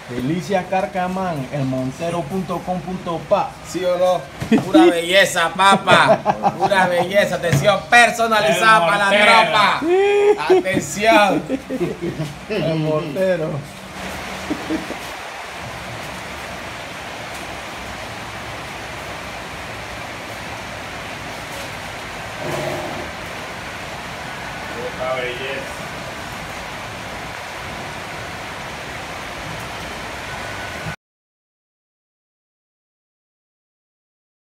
Felicia Carcamán, elmontero.com.pa. ¿Sí o no? Pura belleza, papá. Pura belleza. Atención personalizada para la tropa. Atención. El Montero. Otra belleza.